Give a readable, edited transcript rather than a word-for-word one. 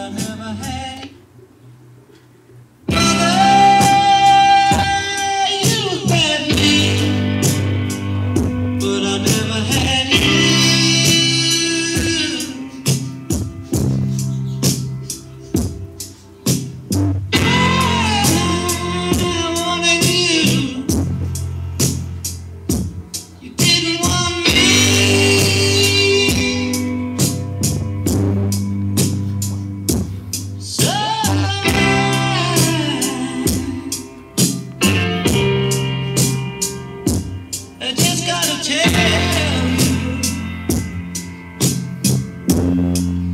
I never had. You had me, but I never had you. I wanted you. You didn't want me. So I just gotta tell you,